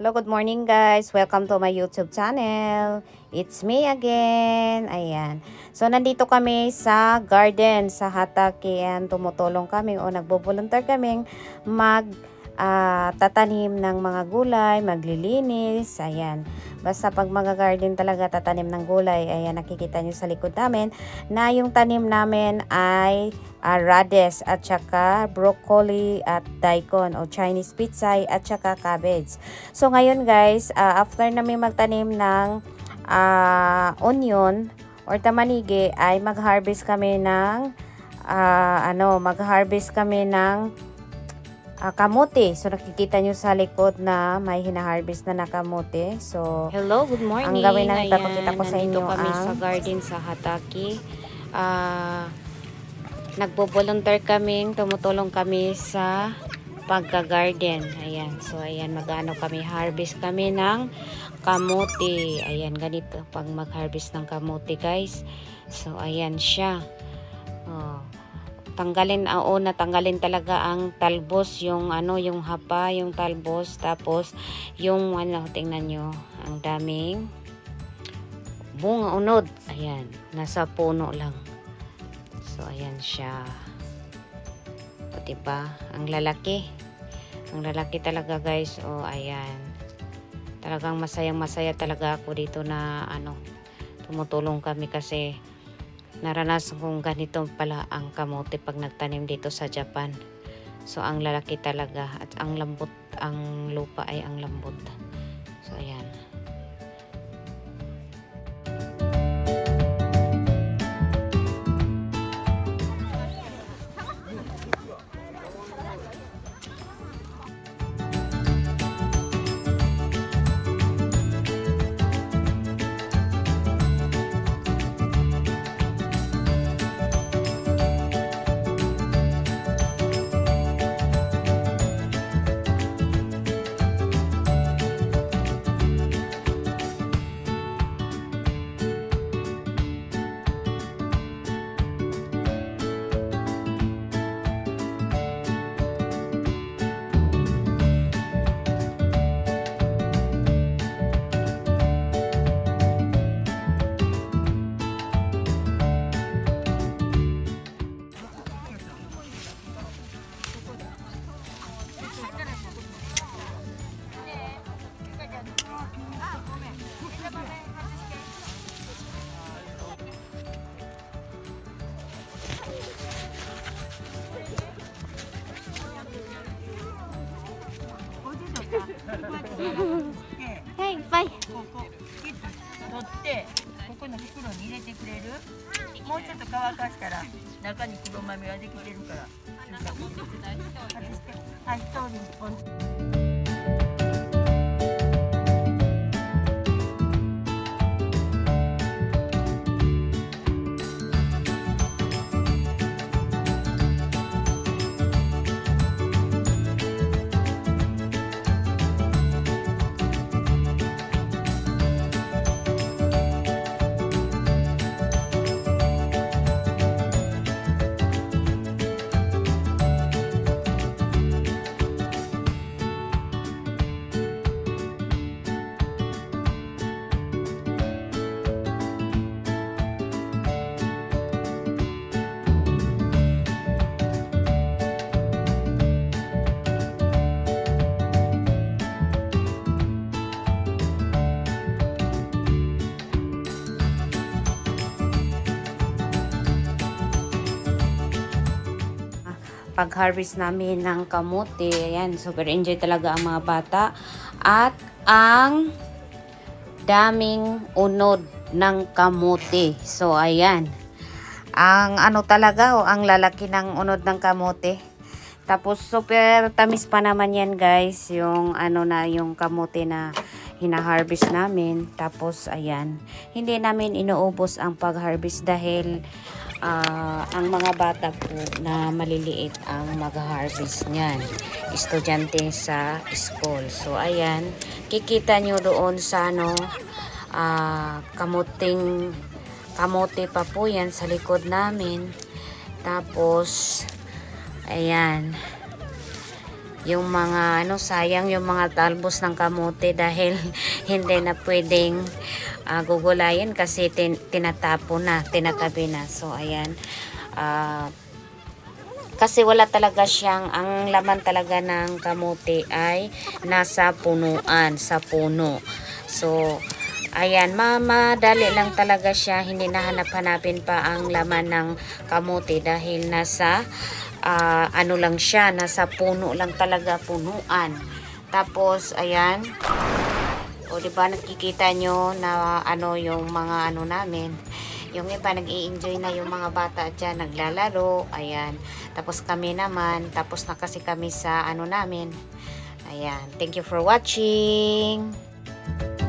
Hello, good morning guys. Welcome to my YouTube channel. It's me again. Ayan. So, nandito kami sa garden, sa Hatake. Ayan, tumutulong kami o nagbo-volunteer kaming tatanim ng mga gulay, maglilinis. Ayan. Basta pag mga garden talaga tatanim ng gulay, ayan, nakikita nyo sa likod namin na yung tanim namin ay radish at saka broccoli at daikon o Chinese pitsay at saka cabbage. So ngayon guys, after namin magtanim ng onion or tamanigi ay mag-harvest kami ng kamote. So nakikita nyo sa likod na may hina-harvest na kamote. So hello, good morning. Ang gawin na ipapakita ko sa inyo kami sa garden sa Hatake. Nagbo-volunteer kaming, tumutulong kami sa pagka-garden. Ayan. So ayan, mag-ano kami, harvest kami ng kamote. Ayan, ganito pag mag-harvest ng kamote, guys. So ayan siya. Tanggalin talaga ang talbos, yung hapa, yung talbos, tapos yung tingnan nyo, ang daming bunga unod. Ayan, nasa puno lang. So ayan siya. O diba? Ang lalaki talaga guys. O ayan. Talagang masaya talaga ako dito na tumutulong kami kasi naranasan kong ganito pala ang kamote pag nagtanim dito sa Japan. So ang lalaki talaga at ang lambot, ang lupa ay ang lambot. So ayan. はい、いっぱい。 取ってここの袋に入れてくれる？もうちょっと乾かしたら中に黒豆ができてるから。外して。はい、一人一本。 Pag-harvest namin ng kamote, ayan, super enjoy talaga ang mga bata at ang daming unod ng kamote. So ayan, ang talaga ang lalaki ng unod ng kamote. Tapos super tamis pa naman yan guys, yung yung kamote na hina-harvest namin. Tapos ayan, hindi namin inuubos ang pag-harvest dahil ang mga bata po na maliliit ang mag-harvest niyan, estudyante sa school. So ayan, kikita nyo doon sa kamote pa po yan sa likod namin. Tapos ayan, yung mga sayang yung mga talbos ng kamote dahil hindi na pwedeng gugulayin kasi tinatapo na, tinatabi na. So ayan, kasi wala talaga siyang, ang laman talaga ng kamote ay nasa punuan, sa puno. So ayan, madali lang talaga siya, hindi nahanap-hanapin pa ang laman ng kamote dahil nasa lang siya, nasa puno lang talaga, punuan. Tapos ayan, o diba nakikita nyo na yung mga namin, yung iba nag-i-enjoy na, yung mga bata dyan naglalaro, ayan. Tapos kami naman, tapos na kasi kami sa namin. Ayan, thank you for watching.